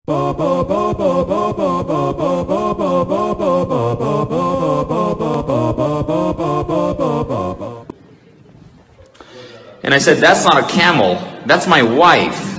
And I said, "That's not a camel, that's my wife."